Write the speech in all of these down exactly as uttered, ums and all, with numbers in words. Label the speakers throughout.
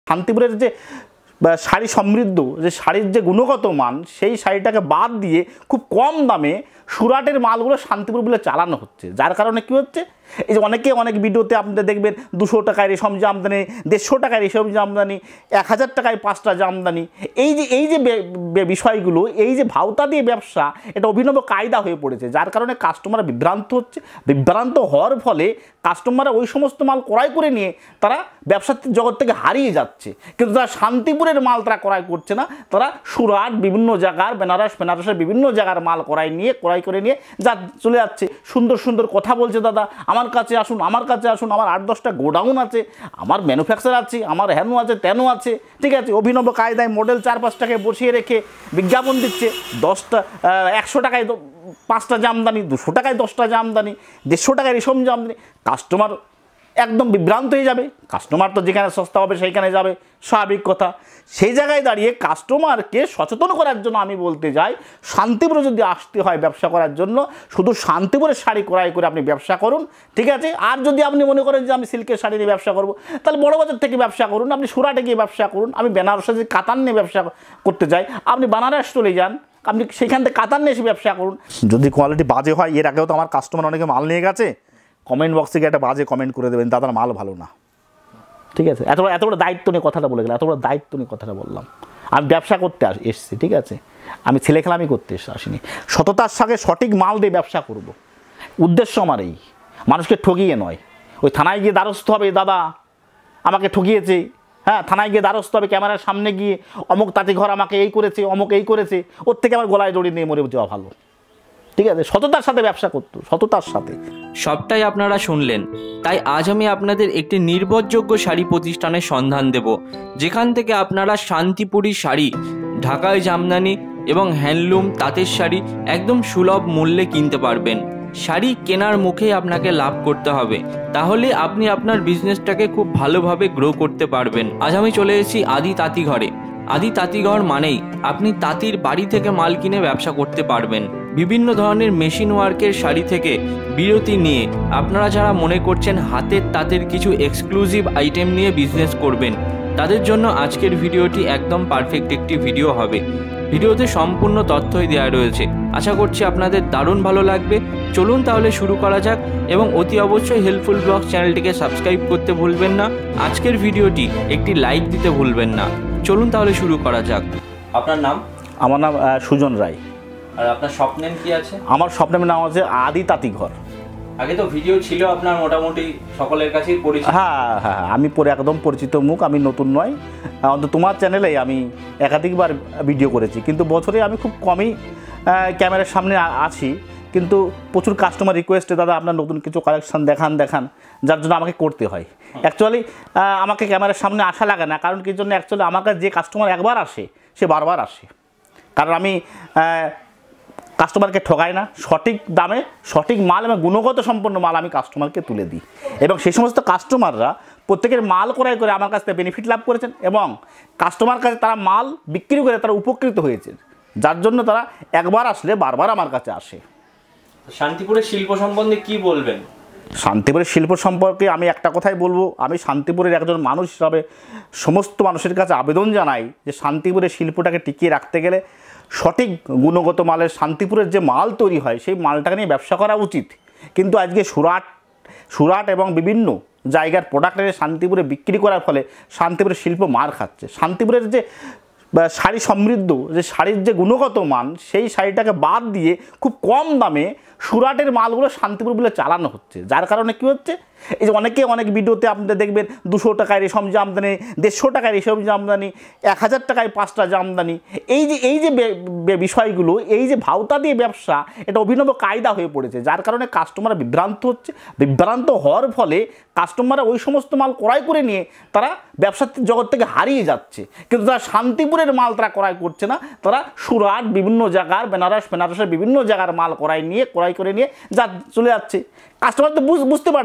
Speaker 1: শান্তিপুরের যে শাড়ি সমৃদ্ধ যে শাড়ির যে গুণগত মান সেই শাড়িটাকে বাদ দিয়ে খুব কম দামে সুরাটের মালগুলো শান্তিপুর বলে চালানো হচ্ছে, যার কারণে কী হচ্ছে এই যে অনেকে অনেক ভিডিওতে আপনাদের দেখবেন দুশো টাকায় রেশম জামদানি, দেড়শো টাকায় রেশম জামদানি, এক হাজার টাকায় পাঁচটা জামদানি, এই যে এই যে বিষয়গুলো, এই যে ভাওতা দিয়ে ব্যবসা, এটা অভিনব কায়দা হয়ে পড়েছে, যার কারণে কাস্টমার বিভ্রান্ত হচ্ছে। বিভ্রান্ত হওয়ার ফলে কাস্টমাররা ওই সমস্ত মাল ক্রয় করে নিয়ে তারা ব্যবসার জগৎ থেকে হারিয়ে যাচ্ছে। কিন্তু তারা শান্তিপুরের মাল তারা ক্রয় করছে না, তারা সুরাট বিভিন্ন জায়গার বেনারস বেনারসের বিভিন্ন জায়গার মাল ক্রয় নিয়ে ক্রয় করে নিয়ে যা চলে যাচ্ছে। সুন্দর সুন্দর কথা বলছে, দাদা আমার কাছে আসুন, আমার কাছে আসুন, আমার আট দশটা গোডাউন আছে, আমার ম্যানুফ্যাকচার আছে, আমার হ্যানো আছে তেনো আছে, ঠিক আছে। অভিনব কায়দায় মডেল চার পাঁচটাকে বসিয়ে রেখে বিজ্ঞাপন দিচ্ছে, দশটা একশো টাকায় পাঁচটা জামদানি, দুশো টাকায় দশটা জামদানি, দেড়শো টাকায় রেশম জামদানি। কাস্টমার একদম বিভ্রান্ত হয়ে যাবে। কাস্টমার তো যেখানে সস্তা হবে সেইখানে যাবে, স্বাভাবিক কথা। সেই জায়গায় দাঁড়িয়ে কাস্টমারকে সচেতন করার জন্য আমি বলতে যাই, শান্তিপুরে যদি আসতে হয় ব্যবসা করার জন্য, শুধু শান্তিপুরের শাড়ি ক্রয় করে আপনি ব্যবসা করুন, ঠিক আছে। আর যদি আপনি মনে করেন যে আমি সিল্কের শাড়ি নিয়ে ব্যবসা করব, তাহলে বড় বাজার থেকে ব্যবসা করুন, আপনি সুরাটে গিয়ে ব্যবসা করুন। আমি বেনারসে যে কাতান নিয়ে ব্যবসা করতে যাই, আপনি বেনারস চলে যান, আপনি সেখান থেকে কাতান নিয়ে এসে ব্যবসা করুন। যদি কোয়ালিটি বাজে হয়, এর আগেও তো আমার কাস্টমার অনেকে মাল নিয়ে গেছে, কমেন্ট বক্সে গিয়ে একটা বাজে কমেন্ট করে দেবেন, দাদার মাল ভালো না, ঠিক আছে। এত বড় এত বড় দায়িত্ব নিয়ে কথাটা বলে গেলাম, এত বড় দায়িত্ব নিয়ে কথাটা বললাম। আমি ব্যবসা করতে এসেছি, ঠিক আছে, আমি ছেলে খেলামি করতে আসিনি। সততার সঙ্গে সঠিক মাল দিয়ে ব্যবসা করব, উদ্দেশ্য আমার এই, মানুষকে ঠকিয়ে নয়। ওই থানায় গিয়ে দ্বারস্থ হবে, দাদা আমাকে ঠকিয়েছে, হ্যাঁ, থানায় গিয়ে দ্বারস্থ হবে, ক্যামেরার সামনে গিয়ে অমুক তাঁতি ঘর আমাকে এই করেছে, অমুক এই করেছে, ওর থেকে আমার গলায় দড়ি নিয়ে মরে যাওয়া ভালো, ঠিক আছে। সততার সাথে ব্যবসা করতো, সততার সাথে।
Speaker 2: সবটাই আপনারা শুনলেন, তাই আজ আমি আপনাদের একটি নির্ভরযোগ্য শাড়ি প্রতিষ্ঠানের সন্ধান দেব, যেখান থেকে আপনারা শান্তিপুরি শাড়ি, ঢাকাই জামদানি এবং হ্যান্ডলুম তাঁতের শাড়ি একদম সুলভ মূল্যে কিনতে পারবেন। শাড়ি কেনার মুখেই আপনাকে লাভ করতে হবে, তাহলে আপনি আপনার বিজনেসটাকে খুব ভালোভাবে গ্রো করতে পারবেন। আজ আমি চলে এসেছি আদি তাঁতি ঘরে। আদি তাঁতি ঘর মানেই আপনি তাঁতির বাড়ি থেকে মাল কিনে ব্যবসা করতে পারবেন। বিভিন্ন ধরনের মেশিন ওয়ার্কের শাড়ি থেকে বিরতি নিয়ে আপনারা যারা মনে করছেন হাতের তাঁতের কিছু এক্সক্লুসিভ আইটেম নিয়ে বিজনেস করবেন, তাদের জন্য আজকের ভিডিওটি একদম পারফেক্ট একটি ভিডিও হবে। ভিডিওতে সম্পূর্ণ তথ্যই দেওয়া রয়েছে, আশা করছি আপনাদের দারুণ ভালো লাগবে। চলুন তাহলে শুরু করা যাক, এবং অতি অবশ্যই হেল্পফুল ব্লগস চ্যানেলটিকে সাবস্ক্রাইব করতে ভুলবেন না। আজকের ভিডিওটি একটি লাইক দিতে ভুলবেন না। চলুন তাহলে শুরু করা যাক। আপনার নাম?
Speaker 1: আমার নাম সুজন রায়।
Speaker 2: আর আপনার শপ নেম কি আছে? আমার
Speaker 1: শপ নেমের নাম আছে আদি তাঁতি ঘর।
Speaker 2: আগে তো ভিডিও ছিল আপনার, মোটামুটি সকলের কাছেই পরিচিত।
Speaker 1: হ্যাঁ হ্যাঁ, আমি পরে একদম পরিচিত মুখ, আমি নতুন নয়। অন্তত তোমার চ্যানেলে আমি একাধিকবার ভিডিও করেছি, কিন্তু বছরে আমি খুব কমই ক্যামেরার সামনে আছি। কিন্তু প্রচুর কাস্টমার রিকোয়েস্টে, দাদা আপনার নতুন কিছু কালেকশান দেখান দেখান, যার জন্য আমাকে করতে হয়। অ্যাকচুয়ালি আমাকে ক্যামেরার সামনে আসা লাগে না, কারণ কি জন্য, অ্যাকচুয়ালি আমার কাছে যে কাস্টমার একবার আসে সে বারবার আসে, কারণ আমি কাস্টমারকে ঠকাই না। সঠিক দামে সঠিক মাল এবং গুণগত সম্পন্ন মাল আমি কাস্টমারকে তুলে দিই, এবং সেই সমস্ত কাস্টমাররা প্রত্যেকের মাল ক্রয় করে আমার কাছ থেকে বেনিফিট লাভ করেছেন, এবং কাস্টমার কাছে তারা মাল বিক্রি করে তারা উপকৃত হয়েছে, যার জন্য তারা একবার আসলে বারবার আমার কাছে আসে।
Speaker 2: শান্তিপুরের শিল্প সম্বন্ধে কি বলবেন?
Speaker 1: শান্তিপুরের শিল্প সম্পর্কে আমি একটা কথাই বলবো, আমি শান্তিপুরের একজন মানুষ হিসাবে সমস্ত মানুষের কাছে আবেদন জানাই যে শান্তিপুরের শিল্পটাকে টিকিয়ে রাখতে গেলে সঠিক গুণগত মালের শান্তিপুরের যে মাল তৈরি হয় সেই মালটাকে নিয়ে ব্যবসা করা উচিত। কিন্তু আজকে সুরাট সুরাট এবং বিভিন্ন জায়গার প্রোডাক্ট এনে শান্তিপুরে বিক্রি করার ফলে শান্তিপুরের শিল্প মার খাচ্ছে। শান্তিপুরের যে শাড়ি সমৃদ্ধ যে শাড়ির যে গুণগত মান সেই শাড়িটাকে বাদ দিয়ে খুব কম দামে সুরাটের মালগুলো শান্তিপুর বলে চালানো হচ্ছে, যার কারণে কী হচ্ছে এই যে অনেকে অনেক ভিডিওতে আপনাদের দেখবেন দুশো টাকায় রেশম জামদানি, দেড়শো টাকায় রেশম জামদানি, এক হাজার টাকায় পাঁচটা জামদানি, এই যে এই যে বিষয়গুলো, এই যে ভাওতা দিয়ে ব্যবসা, এটা অভিনব কায়দা হয়ে পড়েছে, যার কারণে কাস্টমার বিভ্রান্ত হচ্ছে। বিভ্রান্ত হওয়ার ফলে কাস্টমাররা ওই সমস্ত মাল ক্রয় করে নিয়ে তারা ব্যবসার জগৎ থেকে হারিয়ে যাচ্ছে। কিন্তু তারা শান্তিপুরের মাল তারা ক্রয় করছে না, তারা সুরাট বিভিন্ন জায়গার বেনারস বেনারসের বিভিন্ন জায়গার মাল ক্রয় নিয়ে ক্রয় করে নিয়ে যা চলে যাচ্ছে। কাস্টমার তো বুঝতে পারছে না,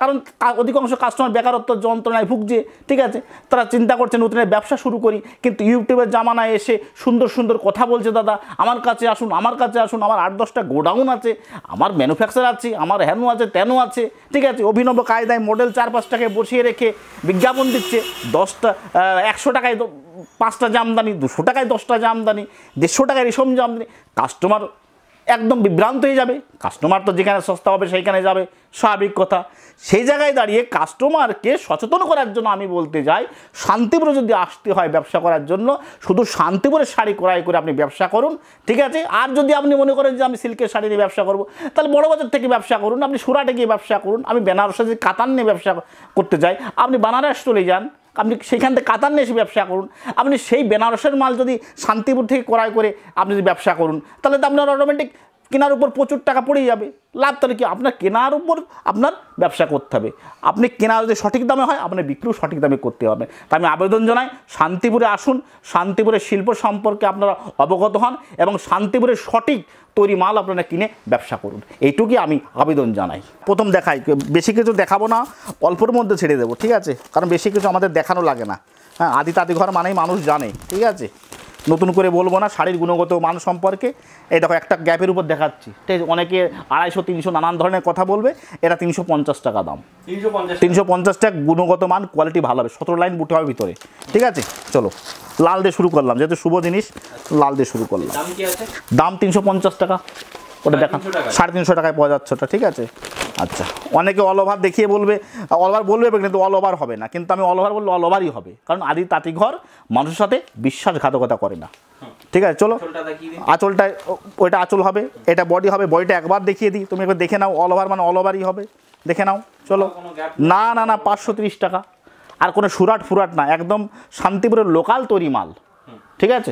Speaker 1: কারণ অধিকাংশ কাস্টমার বেকারত্ব যন্ত্রণায় ভুগছে, ঠিক আছে, তারা চিন্তা করছে নতুন ব্যবসা শুরু করি, কিন্তু ইউটিউবের জামানায় এসে সুন্দর সুন্দর কথা বলছে, দাদা আমার কাছে আসুন, আমার কাছে আসুন, আমার আট দশটা গোডাউন আছে, আমার ম্যানুফ্যাকচার আছে, আমার হ্যানো আছে, তেনো আছে, ঠিক আছে, অভিনব কায়দায় মডেল চার পাঁচ টাকায় বসিয়ে রেখে বিজ্ঞাপন দিচ্ছে, দশটা একশো টাকায় পাঁচটা জামদানি, দুশো টাকায় দশটা জামদানি, দেড়শো টাকায় রেশম জামদানি। কাস্টমার একদম বিভ্রান্ত হয়ে যাবে, কাস্টমার তো যেখানে সস্তা হবে সেইখানে যাবে, স্বাভাবিক কথা। সেই জায়গায় দাঁড়িয়ে কাস্টমারকে সচেতন করার জন্য আমি বলতে যাই, শান্তিপুরে যদি আসতে হয় ব্যবসা করার জন্য, শুধু শান্তিপুরের শাড়ি ক্রয় করে আপনি ব্যবসা করুন, ঠিক আছে। আর যদি আপনি মনে করেন যে আমি সিল্কের শাড়ি নিয়ে ব্যবসা করব, তাহলে বড় বাজার থেকে ব্যবসা করুন, আপনি সুরাটে গিয়ে ব্যবসা করুন। আমি বেনারসে যে কাতান নিয়ে ব্যবসা করতে চাই, আপনি বানারস চলে যান, আপনি সেইখান থেকে কাতার নিয়ে এসে ব্যবসা করুন। আপনি সেই বেনারসের মাল যদি শান্তিপুর থেকে ক্রয় করে আপনি যদি ব্যবসা করুন, তাহলে তো আপনার অটোমেটিক কেনার উপর প্রচুর টাকা পড়ে যাবে। লাভ তাহলে কি, আপনার কেনার উপর আপনার ব্যবসা করতে হবে। আপনি কেনা যদি সঠিক দামে হয়, আপনার বিক্রিও সঠিক দামে করতে হবে। তাই আমি আবেদন জানাই, শান্তিপুরে আসুন, শান্তিপুরের শিল্প সম্পর্কে আপনারা অবগত হন এবং শান্তিপুরের সঠিক তৈরি মাল আপনারা কিনে ব্যবসা করুন, এইটুকুই আমি আবেদন জানাই। প্রথম দেখাই, বেশি কিছু দেখাবো না, অল্পর মধ্যে ছেড়ে দেবো, ঠিক আছে, কারণ বেশি কিছু আমাদের দেখানো লাগে না। হ্যাঁ, আদি তাঁতি ঘর মানেই মানুষ জানে, ঠিক আছে, নতুন করে বলবো না শাড়ির গুণগত মান সম্পর্কে। এই দেখো একটা গ্যাপের উপর দেখাচ্ছি, ঠিক আছে, অনেকে আড়াইশো তিনশো নানান ধরনের কথা বলবে, এটা তিনশো পঞ্চাশ টাকা দাম, তিনশো পঞ্চাশ টাকা গুণগত মান, কোয়ালিটি ভালো হবে, সতেরো লাইন বুটে হবে ভিতরে, ঠিক আছে। চলো লাল দিয়ে শুরু করলাম, যেহেতু শুভ জিনিস লাল দিয়ে শুরু করলাম। দাম তিনশো পঞ্চাশ টাকা, ওটা দেখা সাড়ে তিনশো টাকায় পাওয়া যাচ্ছে ওটা, ঠিক আছে। আচ্ছা, অনেকে অল ওভার দেখিয়ে বলবে, অল ওভার বলবে কিন্তু অল ওভার হবে না, কিন্তু আমি অল ওভার বললে অল ওভারই হবে, কারণ আদি তাঁতি ঘর মানুষের সাথে বিশ্বাসঘাতকতা করে না, ঠিক আছে। চলো আঁচলটা, ওইটা আঁচল হবে, এটা বডি হবে, বডিটা একবার দেখিয়ে দিই, তুমি একবার দেখে নাও, অল ওভার মানে অল ওভারই হবে, দেখে নাও। চলো, না না না পাঁচশো তিরিশ টাকা, আর কোনো সুরাট ফুরাট না, একদম শান্তিপুরের লোকাল তৈরি মাল, ঠিক আছে।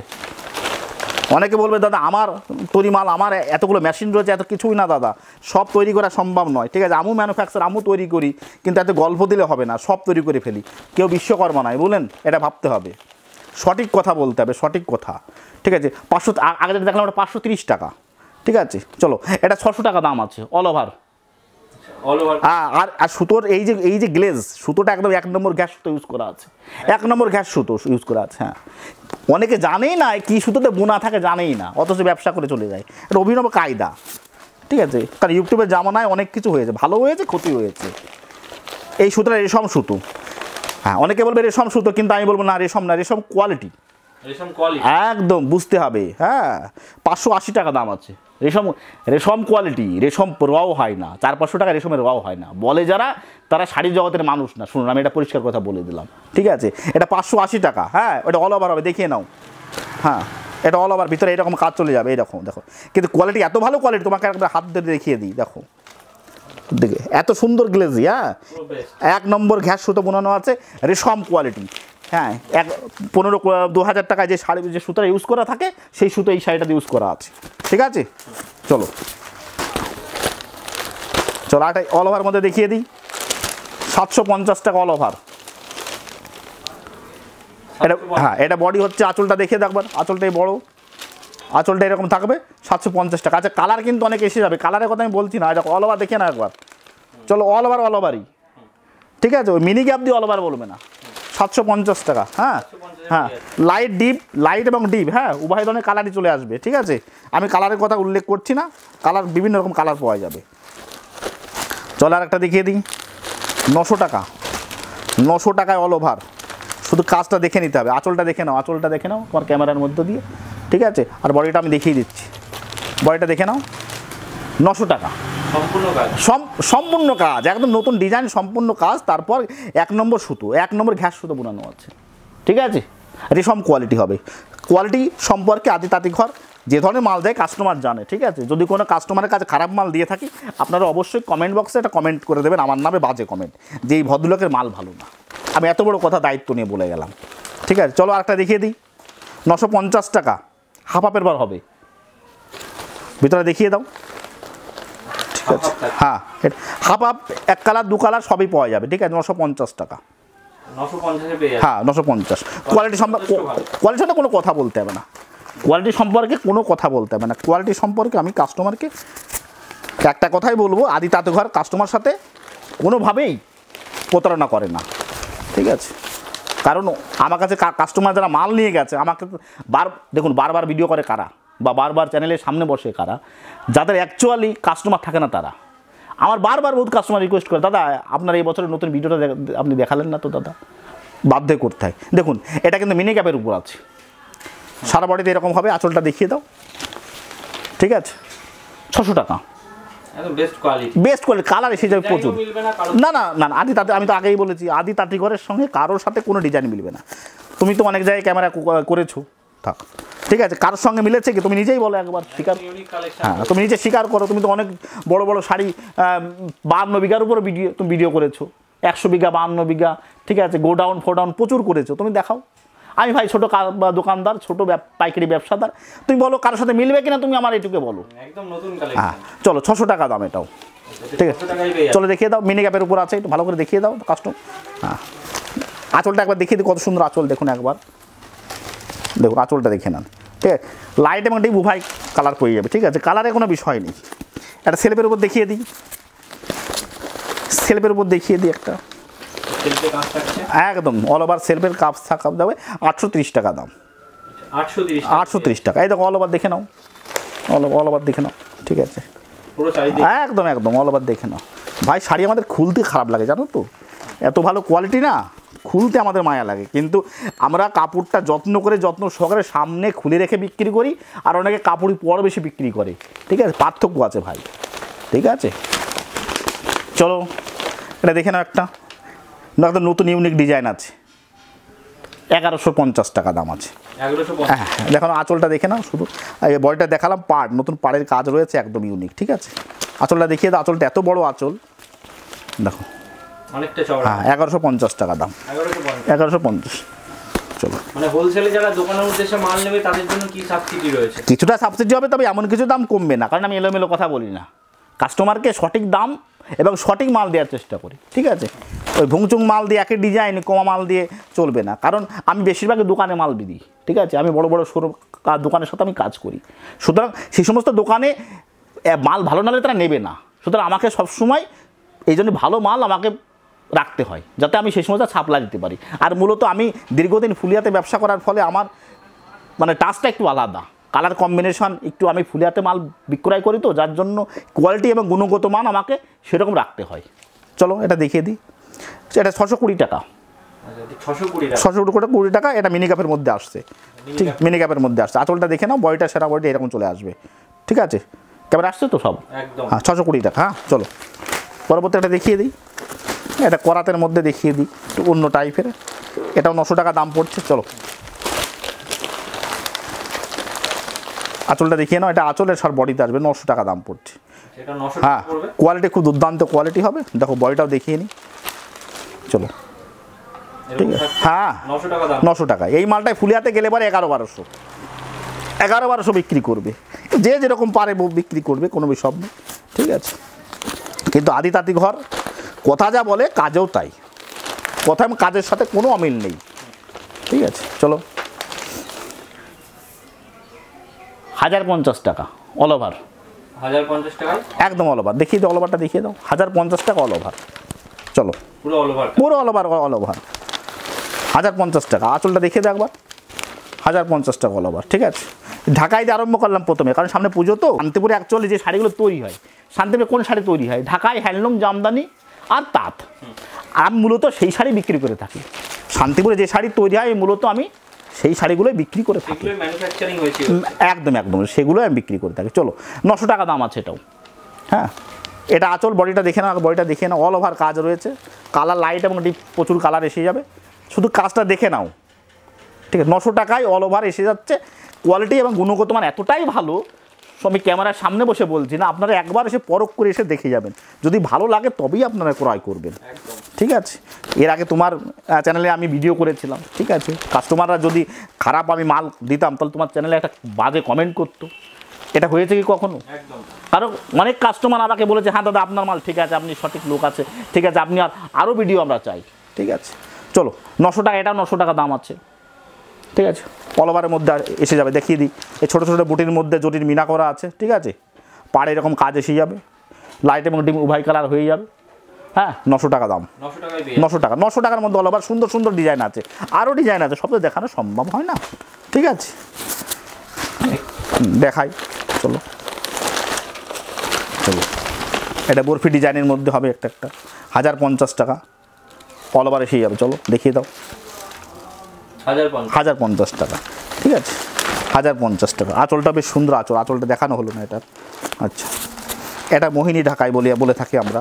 Speaker 1: অনেকে বলবে দাদা আমার তৈরি মাল, আমার এতগুলো মেশিন রয়েছে, এত কিছুই না দাদা, সব তৈরি করা সম্ভব নয়, ঠিক আছে। আমিও ম্যানুফ্যাকচার, আমিও তৈরি করি, কিন্তু এত গল্প দিলে হবে না, সব তৈরি করে ফেলি, কেউ বিশ্বকর্মা নয়, বলেন, এটা ভাবতে হবে, সঠিক কথা বলতে হবে, সঠিক কথা, ঠিক আছে। পাঁচশো আগে যেটা দেখলাম ওটা পাঁচশো তিরিশ টাকা, ঠিক আছে। চলো, এটা ছশো টাকা দাম আছে অল ওভার। হ্যাঁ, আর আর সুতোর এই যে এই যে গ্লেজ, সুতোটা একদম এক নম্বর গ্যাস সুতো ইউজ করা আছে, এক নম্বর গ্যাস সুতো ইউজ করা আছে। হ্যাঁ, অনেকে জানেই না কি সুতোতে বোনা থাকে, জানেই না, অথচ ব্যবসা করে চলে যায়, এটা অভিনব কায়দা, ঠিক আছে। কারণ ইউটিউবের জামানায় অনেক কিছু হয়েছে, ভালো হয়েছে, ক্ষতি হয়েছে। এই সুতোটা রেশম সুতো, হ্যাঁ, অনেকে বলবে রেশম সুতো, কিন্তু আমি বলবো না রেশম না, রেশম কোয়ালিটি, একদম বুঝতে হবে। হ্যাঁ, পাঁচশো আশি টাকা দাম আছে রেশম, রেশম কোয়ালিটি, রেশম রও হয় না, চার পাঁচশো টাকা রেশমের রও হয় না, বলে যারা তারা শাড়ি জগতের মানুষ না। শুনুন, আমি এটা পরিষ্কার কথা বলে দিলাম, ঠিক আছে। এটা পাঁচশো আশি টাকা, হ্যাঁ, ওটা অল ওভার হবে, দেখিয়ে নাও। হ্যাঁ, এটা অল ওভার, ভিতরে এরকম কাজ চলে যাবে, এরকম দেখো, কিন্তু কোয়ালিটি এত ভালো কোয়ালিটি, তোমাকে একটা হাত ধরে দেখিয়ে দিই, দেখো, দেখে এত সুন্দর গ্লেজি। হ্যাঁ, এক নম্বর ঘ্যাস সুতো বোনানো আছে, রেশম কোয়ালিটি। হ্যাঁ, এক পনেরো দু হাজার টাকায় যে শাড়ি যে সুতোটা ইউজ করা থাকে, সেই সুতো এই শাড়িটাতে ইউজ করা আছে, ঠিক আছে। চলো চলো আটা অল ওভার মধ্যে দেখিয়ে দিই, সাতশো পঞ্চাশ টাকা অল ওভার। এটা হ্যাঁ, এটা বডি হচ্ছে, আঁচলটা দেখিয়ে দেখবার, আঁচলটাই বড়, আঁচলটা এরকম থাকবে, সাতশো পঞ্চাশ টাকা। আচ্ছা, কালার কিন্তু অনেক এসে যাবে, কালারের কথা আমি বলছি না, এটা অল ওভার দেখে না একবার। চলো অল ওভার, অল ওভারই, ঠিক আছে, ওই মিনি গ্যাপ দিয়ে অল ওভার বলবে না, সাতশো পঞ্চাশ টাকা। হ্যাঁ হ্যাঁ, লাইট ডিপ, লাইট এবং ডিপ, হ্যাঁ, উভয় ধরনের কালারই চলে আসবে, ঠিক আছে। আমি কালারের কথা উল্লেখ করছি না, কালার বিভিন্ন রকম কালার পাওয়া যাবে। চলো আর একটা দেখিয়ে দিই, নশো টাকা, নশো টাকায় অল ওভার, শুধু কাজটা দেখে নিতে হবে, আঁচলটা দেখে নাও, আঁচলটা দেখে নাও তোমার ক্যামেরার মধ্যে দিয়ে, ঠিক আছে। আর বডিটা আমি দেখিয়ে দিচ্ছি, বডিটা দেখে নাও, নশো টাকা সম্পূর্ণ কাজ, একদম নতুন ডিজাইন, সম্পূর্ণ কাজ। তারপর এক নম্বর সুতো, এক নম্বর ঘ্যাস সুতো বোনানো আছে, ঠিক আছে। রেশম কোয়ালিটি হবে, কোয়ালিটি সম্পর্কে আদি তাঁতি ঘর যে ধরনের মাল দেয় কাস্টমার জানে, ঠিক আছে। যদি কোনো কাস্টমারের কাছে খারাপ মাল দিয়ে থাকি, আপনারা অবশ্যই কমেন্ট বক্সে একটা কমেন্ট করে দেবেন আমার নামে, বাজে কমেন্ট, যে এই ভদ্রলোকের মাল ভালো না। আমি এত বড় কথা দায়িত্ব নিয়ে বলে গেলাম, ঠিক আছে। চলো আরেকটা দেখিয়ে দিই, নশো পঞ্চাশ টাকা, হাফ হাফের বার হবে, ভিতরে দেখিয়ে দাও, ঠিক আছে। হ্যাঁ, হাফ হাফ, এক কালার দু কালার সবই পাওয়া যাবে, ঠিক আছে, নশো পঞ্চাশ টাকা। হ্যাঁ, নশো পঞ্চাশ। কোয়ালিটি সম্পর্কে, কোয়ালিটি সম্পর্কে কোনো কথা বলতে হবে না, কোয়ালিটি সম্পর্কে কোনো কথা বলতে হবে না, কোয়ালিটি সম্পর্কে আমি কাস্টমারকে একটা কথাই বলবো, আদি তাঁতি ঘর কাস্টমার সাথে কোনোভাবেই প্রতারণা করে না, ঠিক আছে। কারণ আমার কাছে কাস্টমার যারা মাল নিয়ে গেছে আমাকে বার দেখুন বারবার ভিডিও করে কারা বা বারবার চ্যানেলের সামনে বসে কারা, যাদের অ্যাকচুয়ালি কাস্টমার থাকে না তারা আমার বারবার বহুত কাস্টমার রিকোয়েস্ট করে, দাদা আপনার এই বছরের নতুন ভিডিওটা আপনি দেখালেন না তো দাদা, বাধ্য করতে হয়। দেখুন এটা কিন্তু মিনি ক্যাপের উপর আছে, সারা বডিতে এরকম হবে, আঁচলটা দেখিয়ে দাও, ঠিক আছে, ছশো টাকা বেস্ট কোয়ালিটি, কালার এসে যাবে প্রচুর। না না না আদি তাতে আমি তো আগেই বলেছি আদি তাঁতি ঘরের সঙ্গে কারোর সাথে কোনো ডিজাইন মিলবে না। তুমি তো অনেক জায়গায় ক্যামেরা করেছো, থাক ঠিক আছে, কারোর সঙ্গে মিলেছে কি তুমি নিজেই বলো একবার, স্বীকার, হ্যাঁ তুমি নিজে স্বীকার করো। তুমি তো অনেক বড় বড় শাড়ি বাহান্ন বিঘার উপরে ভিডিও তুমি ভিডিও করেছো, একশো বিঘা বাহান্ন বিঘা, ঠিক আছে, গোডাউন ফোডাউন প্রচুর করেছো, তুমি দেখাও। আমি ভাই ছোটো দোকানদার, ছোটো পাইকারি ব্যবসাদার, তুমি বলো কারোর সাথে মিলবে কিনা, তুমি আমার এটুকু বলো। হ্যাঁ চলো ছশো টাকা দাম এটাও, ঠিক আছে, চলো দেখিয়ে দাও, মিনি ক্যাপের উপর আছে, একটু ভালো করে দেখিয়ে দাও কাস্টম। হ্যাঁ আঁচলটা একবার দেখিয়ে দিই, কত সুন্দর আঁচল দেখুন একবার, দেখুন আঁচলটা দেখে নেন, ঠিক আছে, লাইট এবং ডিপ উভয় কালার পেয়ে যাবে, ঠিক আছে, কালারে কোনো বিষয় নেই। একটা সেলফের উপর দেখিয়ে দিই, সেলফের উপর দেখিয়ে দিই একটা, একদম অল ওভার সেলফের কাপ থাকা যাবে আটশো তিরিশ টাকা দাম, আটশো তিরিশ টাকা। এই দেখো অল ওভার দেখে নাও, অল অল ওভার দেখে নাও, ঠিক আছে, একদম একদম অল ওভার দেখে নাও। ভাই শাড়ি আমাদের খুলতে খারাপ লাগে জানো তো, এত ভালো কোয়ালিটি না, খুলতে আমাদের মায়া লাগে, কিন্তু আমরা কাপড়টা যত্ন করে যত্ন সহকারে সামনে খুলে রেখে বিক্রি করি, আর অনেকে কাপড় পর বেশি বিক্রি করে, ঠিক আছে, পার্থক্য আছে ভাই, ঠিক আছে। চলো এটা দেখে নাও, একটা নতুন ইউনিক ডিজাইন আছে, এগারোশো পঞ্চাশ টাকা দাম আছে। হ্যাঁ দেখো আঁচলটা দেখে নাও, শুধু বডিটা দেখালাম, পাড় নতুন পাড়ের কাজ রয়েছে, একদম ইউনিক, ঠিক আছে। আঁচলটা দেখিয়ে দাও, আঁচলটা এত বড় আঁচল দেখো, হ্যাঁ এগারোশো পঞ্চাশ টাকা দাম, এগারোশো পঞ্চাশ। চলো
Speaker 2: মানে হোলসেলে যারা দোকানের উদ্দেশ্যে মাল নেবে তাদের জন্য কি সাবসিডি রয়েছে?
Speaker 1: কিছুটা সাবসিডি হবে, তবে এমন কিছু দাম কমবে না, কারণ আমি এলোমেলো কথা বলি না, কাস্টমারকে সঠিক দাম এবং সঠিক মাল দেওয়ার চেষ্টা করি, ঠিক আছে। ওই ভুংচুং মাল দিয়ে একই ডিজাইন কমা মাল দিয়ে চলবে না, কারণ আমি বেশিরভাগই দোকানে মাল দিই, ঠিক আছে, আমি বড় বড় শোরুম দোকানের সাথে আমি কাজ করি, সুতরাং সেই সমস্ত দোকানে মাল ভালো না হলে তারা নেবে না, সুতরাং আমাকে সবসময় এই জন্য ভালো মাল আমাকে রাখতে হয়, যাতে আমি সেই সমস্ত সাপ্লাই দিতে পারি। আর মূলত আমি দীর্ঘদিন ফুলিয়াতে ব্যবসা করার ফলে আমার মানে টাচটা একটু আলাদা, কালার কম্বিনেশন একটু আমি ফুলিয়াতে মাল বিক্রয় করি, তো যার জন্য কোয়ালিটি এবং গুণগত মান আমাকে সেরকম রাখতে হয়। চলো এটা দেখিয়ে দিই, এটা ছশো কুড়ি টাকা, ছশো কুড়ি টাকা, এটা মিনি ক্যাপের মধ্যে আসছে, ঠিক মিনি ক্যাপের মধ্যে আসছে। আঁচলটা দেখে নাও, বডিটা সেরা বডিটা এরকম চলে আসবে, ঠিক আছে, ক্যামেরা আসছে তো সব, হ্যাঁ ছশো কুড়ি টাকা। হ্যাঁ চলো পরবর্তী একটা দেখিয়ে দিই, এটা করাতের মধ্যে দেখিয়ে দিই, একটু অন্য টাইপের, এটাও নশো টাকা দাম পড়ছে। চলো আঁচলটা দেখিয়ে নাও, এটা আঁচলের সব বডিতে আসবে, নশো টাকা দাম পড়ছে। হ্যাঁ কোয়ালিটি খুব দুর্দান্ত কোয়ালিটি হবে, দেখো বডিটাও দেখিয়ে নিই। চলো ঠিক আছে, হ্যাঁ নশো টাকা। এই মালটায় ফুলিয়াতে গেলে পরে এগারো বারোশো এগারো বারোশো বিক্রি করবে, যে যেরকম পারে বিক্রি করবে, কোনো বিষয় নেই, ঠিক আছে। কিন্তু আদি তাঁতি ঘর কথা যা বলে কাজেও তাই, কথা এবং কাজের সাথে কোনো অমিল নেই, ঠিক আছে। চলো হাজার পঞ্চাশ টাকা অল ওভার,
Speaker 2: হাজার পঞ্চাশ টাকা
Speaker 1: একদম অল ওভার, দেখিয়ে দাও অল ওভারটা দেখিয়ে দাও, হাজার পঞ্চাশ টাকা অল ওভার। চলো
Speaker 2: পুরো অল ওভার,
Speaker 1: পুরো অল ওভার, অল ওভার হাজার পঞ্চাশ টাকা। আঁচলটা দেখিয়ে দাও একবার, হাজার পঞ্চাশ টাকা অল ওভার, ঠিক আছে। ঢাকায় দিয়ে আরম্ভ করলাম প্রথমে, কারণ সামনে পুজো তো। শান্তিপুরে অ্যাকচুয়ালি যে শাড়িগুলো তৈরি হয়, শান্তিপুরে কোন শাড়ি তৈরি হয়? ঢাকায় হ্যান্ডলুম, জামদানি আর তাঁত। আমি মূলত সেই শাড়ি বিক্রি করে থাকি। শান্তিপুরে যে শাড়ি তৈরি হয় মূলত আমি সেই শাড়িগুলোই বিক্রি করে থাকি, একদম একদম সেগুলো আমি বিক্রি করে থাকি। চলো নশো টাকা দাম আছে এটাও। হ্যাঁ এটা আঁচল, বডিটা দেখে না, বডিটা দেখে নাও, অল ওভার কাজ রয়েছে, কালার লাইট এবং ডিপ প্রচুর কালার এসে যাবে, শুধু কাজটা দেখে নাও, ঠিক আছে। নশো টাকায় অল ওভার এসে যাচ্ছে, কোয়ালিটি এবং গুণগত মান এতটাই ভালো, আমি ক্যামেরার সামনে বসে বলছি না, আপনারা একবার এসে পরখ করে এসে দেখে যাবেন, যদি ভালো লাগে তবেই আপনারা ক্রয় করবেন, ঠিক আছে। এর আগে তোমার চ্যানেলে আমি ভিডিও করেছিলাম, ঠিক আছে, কাস্টমাররা যদি খারাপ আমি মাল দিতাম তাহলে তোমার চ্যানেলে একটা বাজে কমেন্ট করতো, এটা হয়েছে কি কখনো? কারণ অনেক কাস্টমার আমাকে বলেছে হ্যাঁ দাদা আপনার মাল ঠিক আছে, আপনি সঠিক লোক আছে, ঠিক আছে, আপনি আর আরও ভিডিও আমরা চাই, ঠিক আছে। চলো নশো টাকা, এটা নশো টাকা দাম আছে, ঠিক আছে, অল ওভারের মধ্যে এসে যাবে। দেখিয়ে দিই, এই ছোটো ছোটো বুটির মধ্যে জটির মিনা করা আছে, ঠিক আছে, পাড়ে এরকম কাজ এসে যাবে, লাইট এবং ডিম উভয় কালার হয়ে যাবে, হ্যাঁ নশো টাকা দাম, নশো টাকা নশো টাকার মধ্যে অল ওভার সুন্দর সুন্দর ডিজাইন আছে, আরও ডিজাইন আছে, সব তো দেখানো সম্ভব হয় না। ঠিক আছে দেখাই, চলো চলো এটা বরফি ডিজাইনের মধ্যে হবে একটা একটা, হাজার পঞ্চাশ টাকা অল ওভার এসে যাবে। চলো দেখিয়ে দাও, হাজার পঞ্চাশ টাকা। ঠিক আছে হাজার পঞ্চাশ টাকা। আঁচলটা বেশ সুন্দর আঁচল, আঁচলটা দেখানো হলো না এটা। আচ্ছা এটা মোহিনী ঢাকাই বলে বলে থাকি আমরা,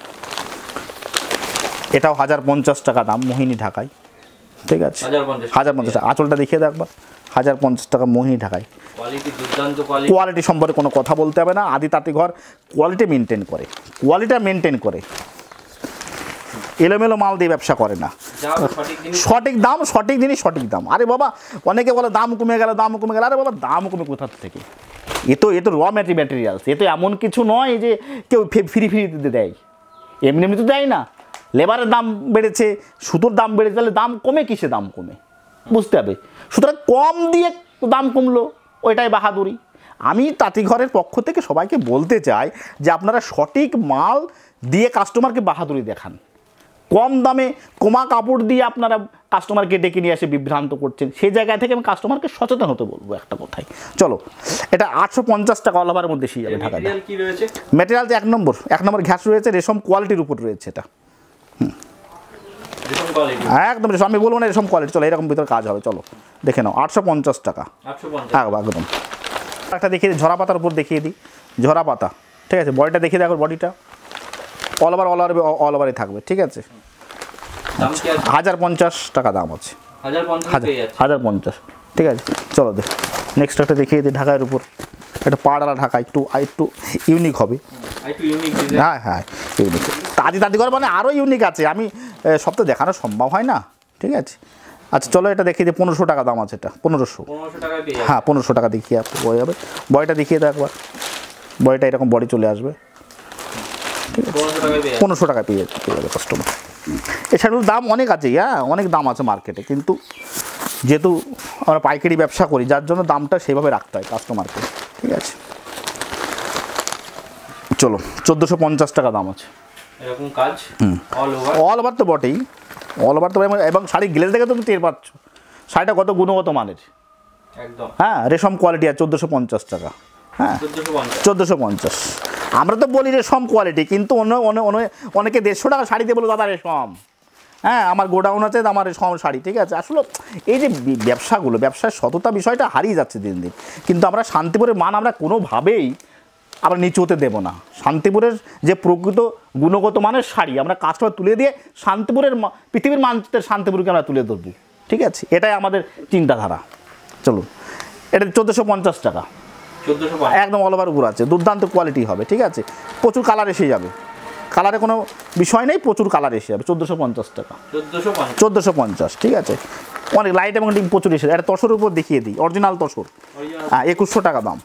Speaker 1: এটাও হাজার পঞ্চাশ টাকা দাম মোহিনী ঢাকাই। ঠিক আছে হাজার পঞ্চাশ টাকা। আঁচলটা দেখিয়ে দেখ একবার, হাজার পঞ্চাশ টাকা মোহিনী ঢাকাই। কোয়ালিটি সম্পর্কে কোনো কথা বলতে হবে না, আদি তাঁতি ঘর কোয়ালিটি মেনটেন করে, কোয়ালিটিটা মেনটেন করে, এলোমেলো মাল দিয়ে ব্যবসা করে না, সঠিক দাম সঠিক জিনিস সঠিক দাম। আরে বাবা অনেকে বলে দাম কমে গেল দাম কমে গেল, আরে বাবা দাম কমে কোথা থেকে, এ তো এ তো র ম্যাটেরিয়ালস, এ তো এমন কিছু নয় যে কেউ ফ্রি ফ্রি দিতে দেয়, এমনি এমনি তো দেয় না। লেবারের দাম বেড়েছে, সুতোর দাম বেড়েছে, তাহলে দাম কমে কিসে দাম কমে বুঝতে হবে। সুতরাং কম দিয়ে দাম কমলো ওইটাই বাহাদুরি। আমি তাঁতি ঘরের পক্ষ থেকে সবাইকে বলতে চাই যে আপনারা সঠিক মাল দিয়ে কাস্টমারকে বাহাদুরি দেখান, কম দামে কমা কাপড় দিয়ে আপনারা কাস্টমারকে ডেকে নিয়ে এসে বিভ্রান্ত করছেন, সেই জায়গা থেকে আমি কাস্টমারকে সচেতন হতে বলবো একটা কথাই। চলো এটা আটশো পঞ্চাশ টাকা অল ওভারের মধ্যে এসে যাবে ঢাকা। ম্যাটেরিয়াল এক নম্বর এক নম্বর ঘ্যাস রয়েছে, রেশম কোয়ালিটির উপর রয়েছে এটা, হুম একদম রেশম, আমি বলবো না রেশম কোয়ালিটি। চলো এরকম ভিতরে কাজ হবে, চলো দেখে নাও আটশো পঞ্চাশ টাকা একদম। একটা দেখিয়ে দিই ঝরা পাতার উপর দেখিয়ে দিই, ঝরা পাতা। ঠিক আছে বডিটা দেখিয়ে দেখো, বডিটা all over all over all ওভারই থাকবে। ঠিক আছে হাজার পঞ্চাশ টাকা দাম আছে, হাজার পঞ্চাশ। ঠিক আছে চলো দেখ নেক্সট একটা দেখিয়ে দিই ঢাকার উপর, একটা পাড়ালা ঢাকা, একটু একটু ইউনিক হবে। হ্যাঁ হ্যাঁ ইউনিক, তাঁতি তাঁতি ঘর মানে আরও ইউনিক আছে, আমি সব তো দেখানো সম্ভব হয় না। ঠিক আছে আচ্ছা চলো এটা দেখিয়ে দিই, পনেরোশো টাকা দাম আছে এটা, পনেরোশো হ্যাঁ পনেরোশো টাকা দেখিয়ে বই যাবে। বডিটা দেখিয়ে দাও একবার, বডিটা এরকম বডি চলে আসবে। ঠিক আছে পনেরোশো টাকা পেয়ে পেয়ে যাবে কাস্টমার। এছাড়াও দাম অনেক আছে, হ্যাঁ অনেক দাম আছে মার্কেটে, কিন্তু যেহেতু আমরা পাইকারি ব্যবসা করি যার জন্য দামটা সেইভাবে রাখতে হয় কাস্টমারকে। ঠিক আছে চলো চোদ্দোশো পঞ্চাশ টাকা দাম আছে
Speaker 2: এরকম কাজ,
Speaker 1: অল ওভার তো বটেই, অল ওভার তো, এবং শাড়ি গ্লেজ দেখে তুমি টের পাচ্ছ শাড়িটা কত গুণগত মানের।
Speaker 2: একদম
Speaker 1: হ্যাঁ রেশম কোয়ালিটি আর চোদ্দোশো পঞ্চাশ টাকা, হ্যাঁ চোদ্দোশো পঞ্চাশ। আমরা তো বলি রেশম কোয়ালিটি, কিন্তু অন্য অনেকে দেড়শো টাকা শাড়িতে বলো দাদা রেশম, হ্যাঁ আমার গোডাউন আছে আমার রেশম শাড়ি। ঠিক আছে আসলে এই যে ব্যবসাগুলো, ব্যবসার সততা বিষয়টা হারিয়ে যাচ্ছে দিন দিন, কিন্তু আমরা শান্তিপুরের মান আমরা কোনোভাবেই আমরা নিচু হতে দেবো না। শান্তিপুরের যে প্রকৃত গুণগত মানের শাড়ি আমরা কাস্টমার তুলে দিয়ে শান্তিপুরের পৃথিবীর মানচিত্রের শান্তিপুরকে আমরা তুলে ধরবো। ঠিক আছে এটাই আমাদের চিন্তাধারা। চলুন এটা চোদ্দোশো পঞ্চাশ টাকা একদম অল ওভার উপর আছে, দুর্দান্ত কোয়ালিটি হবে। ঠিক আছে প্রচুর কালার এসে যাবে, কালারে কোনো বিষয় নেই, প্রচুর কালার এসে যাবে। চোদ্দোশো পঞ্চাশ টাকা চোদ্দোশো পঞ্চাশ। ঠিক আছে অনেক লাইট এবং ডিম প্রচুর এসে, এটা তসরের উপর দেখিয়ে দিই, অরিজিনাল তসর, হ্যাঁ একুশশো টাকা দাম।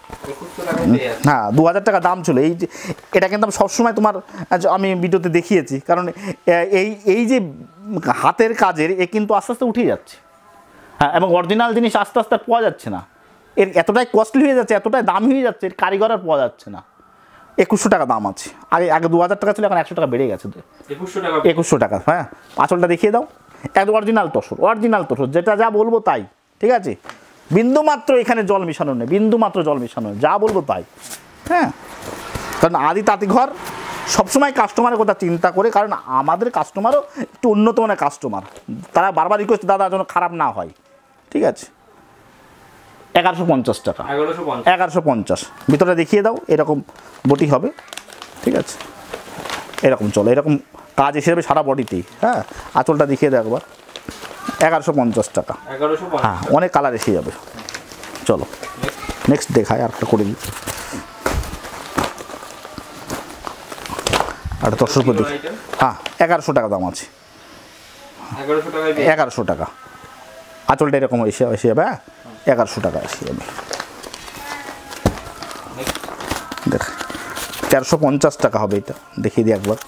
Speaker 1: হ্যাঁ দু হাজার টাকা দাম ছিল। এই যে এটা কিন্তু আমি সবসময় তোমার আমি ভিডিওতে দেখিয়েছি, কারণ এই এই যে হাতের কাজের এ কিন্তু আস্তে আস্তে উঠে যাচ্ছে, হ্যাঁ এবং অরিজিনাল জিনিস আস্তে আস্তে পাওয়া যাচ্ছে না, এর এতটাই কস্টলি হয়ে যাচ্ছে, এতটাই দামি হয়ে যাচ্ছে, এর কারিগর আর পাওয়া যাচ্ছে না। একুশশো টাকা দাম আছে, আগে আগে দু হাজার টাকা ছিল, এখন একশো টাকা বেড়ে গেছে, একুশশো টাকা। হ্যাঁ আঁচলটা দেখিয়ে দাও, একদম অরিজিনাল তসর, অরিজিনাল তসর, যেটা যা বলবো তাই। ঠিক আছে বিন্দু মাত্র এখানে জল মেশানো নেই, বিন্দু মাত্র জল মেশানো নেই, যা বলবো তাই। হ্যাঁ কারণ আদি তাঁতি ঘর সবসময় কাস্টমারের কথা চিন্তা করে, কারণ আমাদের কাস্টমারও একটু উন্নত মানের কাস্টমার, তারা বারবার রিকোয়েস্ট দাদা যেন খারাপ না হয়। ঠিক আছে এগারোশো পঞ্চাশ টাকা এগারোশো পঞ্চাশ। ভিতরে দেখিয়ে দাও এরকম বটি হবে। ঠিক আছে এরকম চলো, এরকম কাজ এসে যাবে সারা বডিতেই। হ্যাঁ আঁচলটা দেখিয়ে দাও একবার, এগারোশো পঞ্চাশ টাকা। হ্যাঁ অনেক কালার এসে যাবে। চলো নেক্সট দেখায় আর একটা করে দিই, আর দশ রুপো দেখি। হ্যাঁ এগারোশো টাকা দাম আছে, এগারোশো টাকা। আঁচলটা এরকম এসে এসে যাবে, হ্যাঁ এগারোশো টাকা এসে যাবে। দেখ তেরোশো পঞ্চাশ টাকা হবে এটা, দেখিয়ে দিই একবার,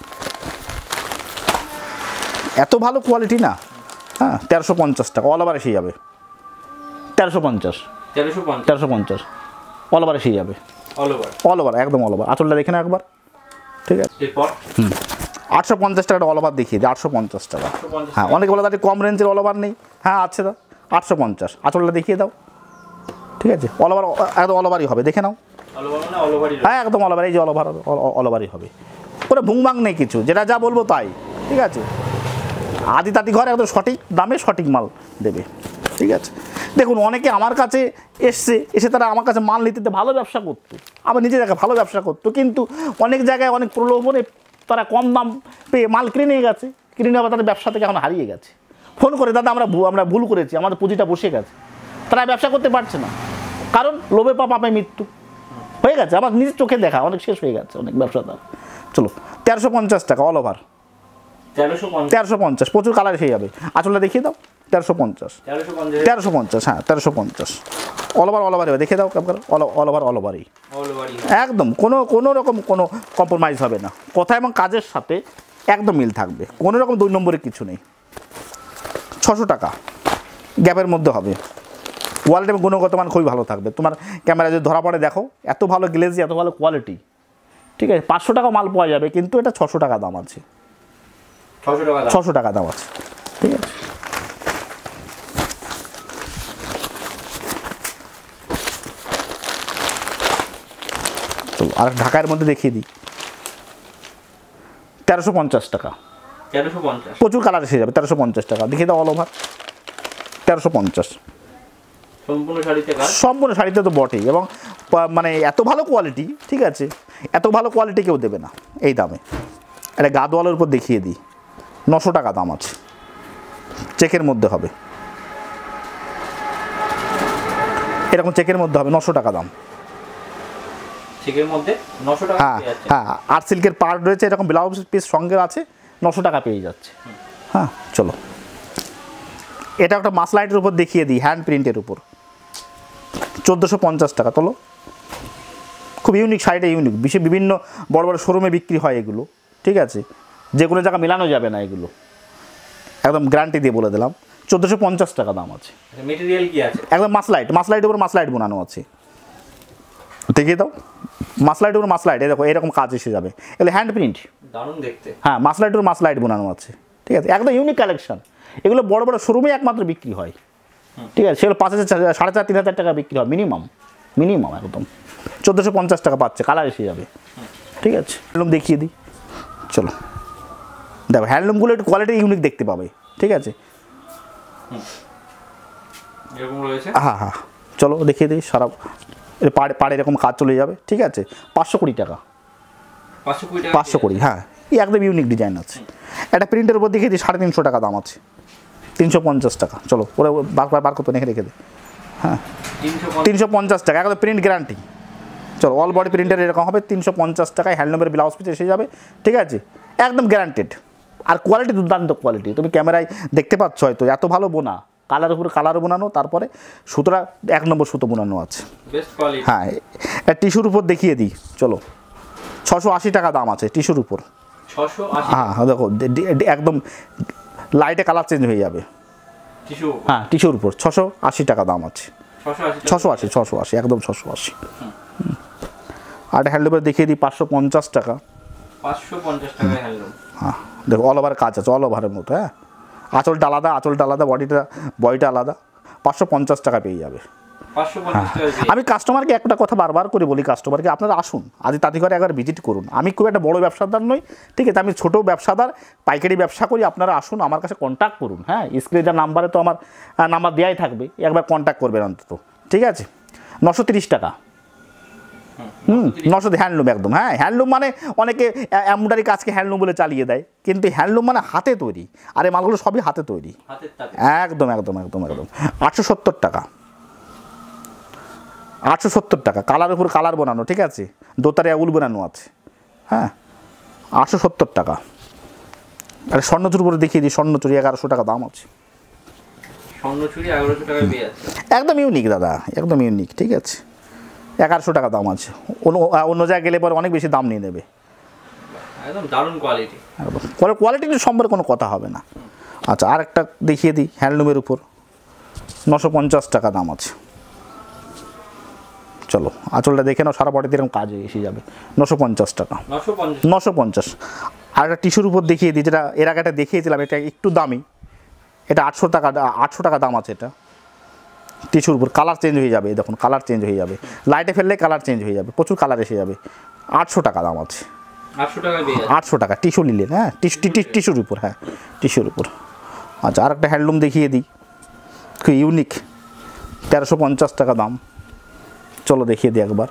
Speaker 1: এত ভালো কোয়ালিটি না। হ্যাঁ তেরোশো পঞ্চাশ টাকা অল ওভার এসে যাবে, তেরোশো পঞ্চাশ তেরোশো পঞ্চাশ অল ওভার এসে যাবে, অল ওভার একদম অল ওভার। আঁচলটা দেখে না একবার। ঠিক আছে হুম আটশো পঞ্চাশ টাকা অল ওভার দেখিয়ে দিই, আটশো পঞ্চাশ টাকা। হ্যাঁ, অনেকে বলে দাদা কম রেঞ্জের অল ওভার নেই, হ্যাঁ আছে দা, আটশো পঞ্চাশ। আঁচলটা দেখিয়ে দাও, ঠিক আছে, অল ওভার একদম অল ওভারই হবে, দেখে নাও। হ্যাঁ একদম অল ওভার, এই যে অল ওভার অল ওভারই হবে, কোনো ভুংভাং নেই কিছু, যেটা যা বলবো তাই, ঠিক আছে। আদি তাঁতি ঘর একদম সঠিক দামে সঠিক মাল দেবে, ঠিক আছে। দেখুন অনেকে আমার কাছে এসছে, এসে তারা আমার কাছে মাল নিতে ভালো ব্যবসা করতো, আবার নিজে জায়গায় ভালো ব্যবসা করতো, কিন্তু অনেক জায়গায় অনেক প্রলোভনে তারা কম দাম পেয়ে মাল কিনে নিয়ে গেছে, কিনে নেওয়া তাদের ব্যবসা থেকে এখন হারিয়ে গেছে। ফোন করে দাদা আমরা আমরা ভুল করেছি, আমাদের পুঁজিটা বসে গেছে, তারা ব্যবসা করতে পারছে না, কারণ লোভে পা পাপে মৃত্যু হয়ে গেছে। আমার নিজের চোখে দেখা অনেক শেষ হয়ে গেছে অনেক ব্যবসাদার। চলো তেরোশো পঞ্চাশ টাকা অল ওভার, তেরোশো পঞ্চাশ, প্রচুর কালার এসে যাবে। আঁচলটা দেখিয়ে দাও, তেরোশো পঞ্চাশ, তেরোশো পঞ্চাশ, হ্যাঁ তেরোশো পঞ্চাশ অল ওভার, অল ওভার হবে, দেখে দাও অল ওভার, অল ওভারই একদম, কোনো কোনো রকম কোনো কম্প্রোমাইজ হবে না, কথা এবং কাজের সাথে একদম মিল থাকবে, কোনো রকম দুই নম্বরের কিছু নেই। ছশো টাকা গ্যাপের মধ্যে হবে, কোয়ালিটি এবং গুণগত মান খুবই ভালো থাকবে। তোমার ক্যামেরা যদি ধরা পড়ে দেখো, এত ভালো গ্লেজি, এত ভালো কোয়ালিটি, ঠিক আছে। পাঁচশো টাকা মাল পাওয়া যাবে, কিন্তু এটা ছশো টাকা দাম আছে, ছশো টাকা দাম আছে, ঠিক আছে। চলো আর ঢাকার মধ্যে দেখিয়ে দিই, তেরোশো পঞ্চাশ টাকা, প্রচুর কালার এসে যাবে, তেরোশো পঞ্চাশ টাকা দেখিয়ে দাও অল ওভার, তেরোশো পঞ্চাশ সম্পূর্ণ শাড়িতে তো বটেই, এবং মানে এত ভালো কোয়ালিটি, ঠিক আছে, এত ভালো কোয়ালিটি কেউ দেবে না এই দামে। একটা গাদওয়ালের উপর দেখিয়ে দিই, নশো টাকা দাম আছে, চেকের মধ্যে হবে, এরকম চেকের মধ্যে হবে, নশো টাকা দাম,
Speaker 2: চেকের মধ্যে নশো টাকা।
Speaker 1: হ্যাঁ হ্যাঁ, আর সিল্কের পার্ট রয়েছে, এরকম ব্লাউজ পিস সঙ্গে আছে, নশো টাকা পেয়ে যাচ্ছে। হ্যাঁ চলো এটা একটা মাসলাইটের উপর দেখিয়ে দিই, হ্যান্ড প্রিন্টের উপর, চোদ্দোশো পঞ্চাশ টাকা। তোলো, খুব ইউনিক শাড়িটা, ইউনিক, বিশ্বে বিভিন্ন বড় বড় শোরুমে বিক্রি হয় এগুলো, ঠিক আছে, যে কোনো জায়গা মেলানো যাবে না এগুলো, একদম গ্যারান্টি দিয়ে বলে দিলাম, চোদ্দোশো পঞ্চাশ টাকা দাম আছে।
Speaker 2: মেটেরিয়াল কি আছে?
Speaker 1: একদম মাসলাইট, মাসলাইটের উপর মাসলাইট বোনানো আছে, দেখিয়ে দাও, মাসলাইটের উপর মাসলাইট, এই দেখো এরকম কাজ এসে যাবে, এগুলো হ্যান্ড প্রিন্ট,
Speaker 2: দারুণ দেখতে।
Speaker 1: হ্যাঁ মাসলাইটের উপর মাসলাইট বোনানো আছে, ঠিক আছে, একদম ইউনিক কালেকশন, এগুলো বড় বড় শোরুমে একমাত্র বিক্রি হয়, ঠিক আছে, সেগুলো পাঁচ হাজার সাড়ে চার তিন হাজার টাকা বিক্রি হয় মিনিমাম, মিনিমাম একদম। চোদ্দোশো পঞ্চাশ টাকা পাচ্ছে, কালার এসে যাবে, ঠিক আছে। হ্যান্ডলুম দেখিয়ে দিই, চলো দেখো হ্যান্ডলুমগুলো একটু কোয়ালিটি ইউনিক দেখতে পাবে, ঠিক আছে। হ্যাঁ হ্যাঁ চলো দেখিয়ে দিই, সারা পাড়ে পাড়ে এরকম কাজ চলে যাবে, ঠিক আছে, পাঁচশো কুড়ি টাকা, পাঁচশো কুড়ি, হ্যাঁ এই একদম ইউনিক ডিজাইন আছে। একটা প্রিন্টের উপর দেখিয়ে দিই, সাড়ে তিনশো টাকা দাম আছে, তিনশো পঞ্চাশ টাকা। চলো ওরা বার বার করতে রেখে রেখে দিই, হ্যাঁ তিনশো পঞ্চাশ টাকা, একদম প্রিন্ট গ্যারান্টি। চলো অল বডি প্রিন্টের এরকম হবে, তিনশো পঞ্চাশ টাকায় হ্যান্ডলুমের ব্লাউজ পিস এসে যাবে, ঠিক আছে, একদম গ্যারান্টেড, আর কোয়ালিটি দুর্দান্ত কোয়ালিটি, তুমি ক্যামেরায় দেখতে পাচ্ছ হয়তো, এত ভালো বোনা, কালার উপরে কালার বোনানো, তারপরে সুতোটা এক নম্বর সুতো বোনানো আছে, হ্যাঁ। টিস্যুর উপর দেখিয়ে দিই, চলো ছশো আশি টাকা দাম আছে টিস্যুর উপর, হ্যাঁ দেখো একদম লাইটে কালার চেঞ্জ হয়ে যাবে, হ্যাঁ টিস্যুর উপর ছশো আশি টাকা দাম আছে, ছশো আশি ছশো আশি একদম ছশো আশি। আর হ্যান্ডলুমের দেখিয়ে দিই, পাঁচশো পঞ্চাশ টাকা,
Speaker 2: পাঁচশো পঞ্চাশ টাকা হ্যান্ডলুম,
Speaker 1: হ্যাঁ দেখো অল ওভার কাজ আছে, অল ওভারের মতো, হ্যাঁ আঁচলটা আলাদা, আঁচলটা আলাদা, বডিটা বডিটা আলাদা, পাঁচশো পঞ্চাশ টাকা পেয়ে যাবে। আমি কাস্টমারকে একটা কথা বারবার করে বলি, কাস্টমারকে আপনারা আসুন, আজ তাঁতি ঘরে একবার ভিজিট করুন। আমি খুব একটা বড় ব্যবসাদার নই, ঠিক আছে, আমি ছোটো ব্যবসাদার, পাইকারি ব্যবসা করি। আপনারা আসুন, আমার কাছে কন্ট্যাক্ট করুন, হ্যাঁ স্ক্রিনে নাম্বারে তো আমার নাম্বার দেওয়াই থাকবে, একবার কন্ট্যাক্ট করবেন অন্তত, ঠিক আছে। নশো তিরিশ টাকা, হুম নশো হ্যান্ডলুম একদম, হ্যাঁ হ্যান্ডলুম মানে অনেকে এমব্রয়ডারি কাজকে হ্যান্ডলুম বলে চালিয়ে দেয়, কিন্তু হ্যান্ডলুম মানে হাতে তৈরি, আর এই মালগুলো সবই হাতে তৈরি, একদম একদম একদম একদম। আটশো সত্তর টাকা, আটশো সত্তর টাকা, কালার উপর কালার বানানো, ঠিক আছে, দোতারে উল বানানো আছে, হ্যাঁ আটশো সত্তর টাকা। আর স্বর্ণচুর উপরে দেখিয়ে দিই, স্বর্ণচুরি এগারোশো টাকা দাম আছে, একদম ইউনিক দাদা, একদম ইউনিক, ঠিক আছে, এগারোশো টাকা দাম আছে। অন্য অন্য জায়গায় গেলে পরে অনেক বেশি দাম নিয়ে নেবে,
Speaker 2: একদম দারুণ কোয়ালিটি,
Speaker 1: একদম কোয়ালিটির সম্পর্কে কোনো কথা হবে না। আচ্ছা আর একটা দেখিয়ে দিই, হ্যান্ডলুমের উপর নশো পঞ্চাশ টাকা দাম আছে, চলো আঁচলটা দেখে নাও, সারা বডিতে এরকম কাজে এসে যাবে, নশো পঞ্চাশ টাকা, নশো পঞ্চাশ। আর একটা টিস্যুর উপর দেখিয়ে দিই, যেটা এর আগে একটা দেখিয়েছিলাম, এটা একটু দামি, এটা আটশো টাকা, আটশো টাকা দাম আছে। এটা টিস্যুর উপর কালার চেঞ্জ হয়ে যাবে, দেখুন কালার চেঞ্জ হয়ে যাবে, লাইটে ফেললে কালার চেঞ্জ হয়ে যাবে, প্রচুর কালার এসে যাবে। আটশো টাকা দাম আছে, আটশো টাকা টিস্যু নিলেন, হ্যাঁ টিস্যু টিস্যুর উপর, হ্যাঁ টিস্যুর উপর। আচ্ছা, আর একটা হ্যান্ডলুম দেখিয়ে দিই, খুব ইউনিক, তেরোশো পঞ্চাশ টাকা দাম। চলো দেখিয়ে দিই একবার,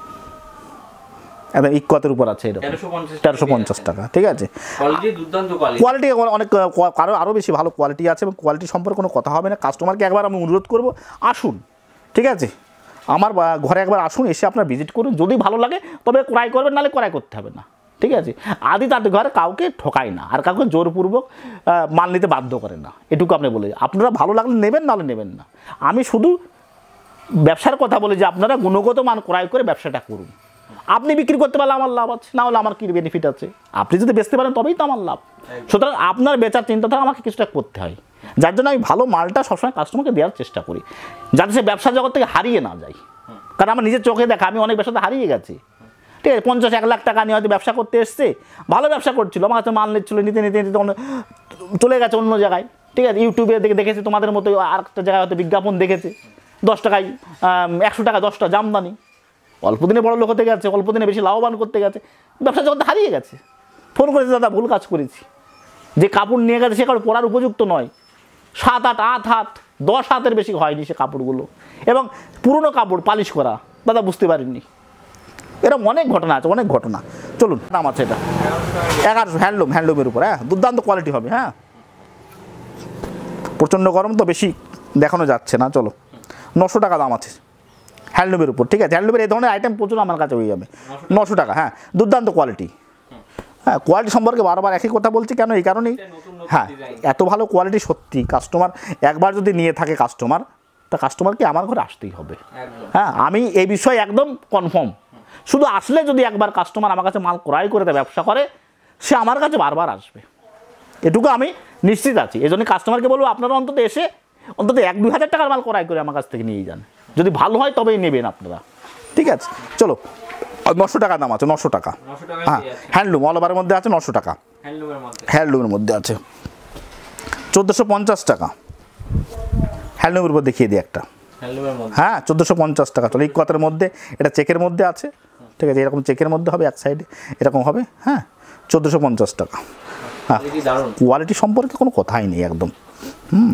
Speaker 1: একদম ইক্কতের উপর আছে, এটা তেরোশো পঞ্চাশ টাকা, ঠিক আছে। কোয়ালিটি অনেক, কারো আরও বেশি ভালো কোয়ালিটি আছে, এবং কোয়ালিটি সম্পর্কে কোনো কথা হবে না। কাস্টমারকে একবার আমি অনুরোধ করবো, আসুন, ঠিক আছে, আমার ঘরে একবার আসুন, এসে আপনার ভিজিট করুন, যদি ভালো লাগে তবে ক্রয় করবেন, নাহলে ক্রয় করতে হবে না, ঠিক আছে। আদি তাতে ঘরে কাউকে ঠকায় না, আর কাউকে জোরপূর্বক মাল নিতে বাধ্য করে না, এটুকু আপনি বলে, আপনারা ভালো লাগলে নেবেন, নাহলে নেবেন না। আমি শুধু ব্যবসার কথা বলি যে আপনারা গুণগত মান ক্রয় করে ব্যবসাটা করুন। আপনি বিক্রি করতে পারলে আমার লাভ আছে, না হলে আমার কী বেনিফিট আছে? আপনি যদি বেচতে পারেন তবেই তো আমার লাভ। সুতরাং আপনার বেচার চিন্তাধারা আমাকে কিছুটা করতে হয়, যার জন্য আমি ভালো মালটা সবসময় কাস্টমারকে দেওয়ার চেষ্টা করি, যাতে সে ব্যবসা জগৎ থেকে হারিয়ে না যায়। কারণ আমার নিজের চোখে দেখা, আমি অনেক ব্যবসাতে হারিয়ে গেছি, ঠিক আছে। পঞ্চাশ এক লাখ টাকা নিয়ে হয়তো ব্যবসা করতে এসছে, ভালো ব্যবসা করছিল, আমার কাছে মাল নিচ্ছিল, নিতে নিতে নিতে চলে গেছে অন্য জায়গায়, ঠিক আছে। ইউটিউবে দেখে দেখেছি তোমাদের মতো আর একটা জায়গায় হয়তো বিজ্ঞাপন দেখেছে, দশ টাকায় একশো টাকা দশটা জামদানি, অল্প দিনে বড় লোক হতে গেছে, অল্প দিনে বেশি লাভবান করতে গেছে, ব্যবসা জগতে হারিয়ে গেছে। ফোন করেছে, দাদা ভুল কাজ করেছি, যে কাপড় নিয়ে গেছে সে কাপড় পরার উপযুক্ত নয়, সাত আট আট হাত দশ হাতের বেশি হয়নি সে কাপড়গুলো, এবং পুরনো কাপড় পালিশ করা, দাদা বুঝতে পারেননি। এরকম অনেক ঘটনা আছে, অনেক ঘটনা। চলুন, দাম আছে এটা এগারোশো, হ্যান্ডলুম, হ্যান্ডলুমের উপর, হ্যাঁ দুর্দান্ত কোয়ালিটি হবে, হ্যাঁ প্রচণ্ড গরম তো বেশি দেখানো যাচ্ছে না। চলো, নশো টাকা দাম আছে হ্যান্ডলুমের উপর, ঠিক আছে। হ্যান্ডলুমের এই ধরনের আইটেম প্রচুর আমার কাছে হয়ে যাবে, নশো টাকা, হ্যাঁ দুর্দান্ত কোয়ালিটি। হ্যাঁ, কোয়ালিটি সম্পর্কে বারবার একই কথা বলছি কেন, এই কারণেই, হ্যাঁ এত ভালো কোয়ালিটি সত্যি, কাস্টমার একবার যদি নিয়ে থাকে কাস্টমার, তা কাস্টমারকে আমার ঘরে আসতেই হবে। হ্যাঁ, আমি এই বিষয়ে একদম কনফার্ম। শুধু আসলে যদি একবার কাস্টমার আমার কাছে মাল ক্রয় করে দেয়, ব্যবসা করে, সে আমার কাছে বারবার আসবে, এটুকু আমি নিশ্চিত আছি। এই জন্য কাস্টমারকে বলবো, আপনারা অন্তত এসে অন্তত এক দুই হাজার টাকার মাল ক্রয় করে আমার কাছ থেকে নিয়ে যান, যদি ভালো হয় তবেই নেবেন আপনারা, ঠিক আছে। চলো, নশো টাকা দাম আছে, নশো টাকা, হ্যাঁ হ্যান্ডলুম অল ওভারের মধ্যে আছে, নশো টাকা হ্যান্ডলুমের মধ্যে আছে। চোদ্দোশো পঞ্চাশ টাকা হ্যান্ডলুমের উপর দেখিয়ে দিই একটা, হ্যাঁ চোদ্দোশো পঞ্চাশ টাকা। চলো, ইক্কতের মধ্যে, এটা চেকের মধ্যে আছে, ঠিক আছে, এরকম চেকের মধ্যে হবে, এক সাইডে এরকম হবে, হ্যাঁ চোদ্দোশো পঞ্চাশ টাকা। হ্যাঁ, কোয়ালিটি সম্পর্কে কোনো কথাই নেই একদম। হুম,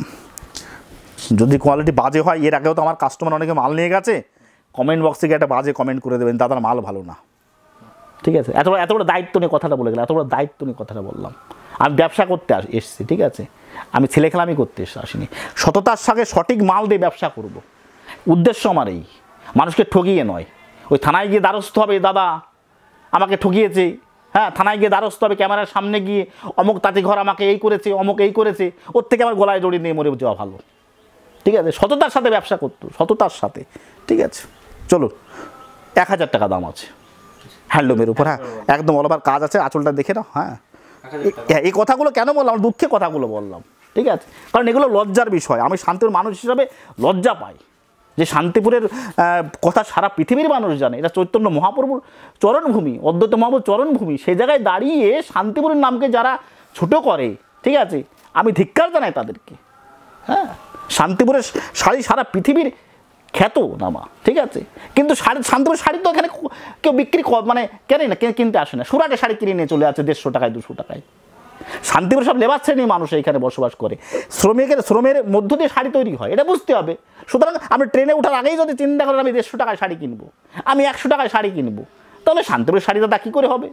Speaker 1: যদি কোয়ালিটি বাজে হয়, এর আগেও তো আমার কাস্টমার অনেকে মাল নিয়ে গেছে, কমেন্ট বক্সে গিয়ে একটা বাজে কমেন্ট করে দেবেন, দাদার মাল ভালো না, ঠিক আছে। এত এত বড় দায়িত্ব নিয়ে কথাটা বলে গেলাম, এত বড় দায়িত্ব নিয়ে কথাটা বললাম। আমি ব্যবসা করতে এসেছি, ঠিক আছে, আমি ছেলে খেলামি করতে আসিনি, সততার সঙ্গে সঠিক মাল দিয়ে ব্যবসা করব, উদ্দেশ্য আমার এই, মানুষকে ঠকিয়ে নয়। ওই থানায় গিয়ে দ্বারস্থ হবে, দাদা আমাকে ঠকিয়েছে, হ্যাঁ থানায় গিয়ে দ্বারস্থ হবে, ক্যামেরার সামনে গিয়ে অমুক তাঁতি ঘর আমাকে এই করেছে, অমুক এই করেছে, ওর থেকে আমার গলায় জড়িয়ে নিয়ে মরে যাওয়া ভালো, ঠিক আছে। সততার সাথে ব্যবসা করতো, সততার সাথে, ঠিক আছে। চলো, এক হাজার টাকা দাম আছে হ্যান্ডলুমের উপর, হ্যাঁ একদম অল ওভার কাজ আছে, আঁচলটা দেখে নাও। হ্যাঁ, এই কথাগুলো কেন বললাম, আমার দুঃখে কথাগুলো বললাম, ঠিক আছে, কারণ এগুলো লজ্জার বিষয়। আমি শান্তিপুর মানুষ হিসাবে লজ্জা পাই যে শান্তিপুরের কথা সারা পৃথিবীর মানুষ জানে, এটা চৈতন্য মহাপ্রভুর চরণভূমি, অদ্বৈত মহাপ্রভুর চরণভূমি, সেই জায়গায় দাঁড়িয়ে শান্তিপুরের নামকে যারা ছোট করে, ঠিক আছে, আমি ধিক্কার জানাই তাদেরকে। হ্যাঁ, শান্তিপুরের শাড়ি সারা পৃথিবীর খ্যাত নামা, ঠিক আছে, কিন্তু শাড়ি, শান্তিপুরের শাড়ি তো এখানে কেউ বিক্রি মানে কেনে না, কিনতে আসে না, সুরাটে শাড়ি কিনে নিয়ে চলে আছে দেড়শো টাকায় দুশো টাকায়। শান্তিপুর সব লেবার শ্রেণীর মানুষ এইখানে বসবাস করে, শ্রমিকের শ্রমের মধ্য দিয়ে শাড়ি তৈরি হয়, এটা বুঝতে হবে। সুতরাং আমি ট্রেনে ওঠার আগেই যদি চিন্তা করেন আমি দেড়শো টাকায় শাড়ি কিনবো, আমি একশো টাকায় শাড়ি কিনবো, তাহলে শান্তিপুরের শাড়ি দাদা কী করে হবে?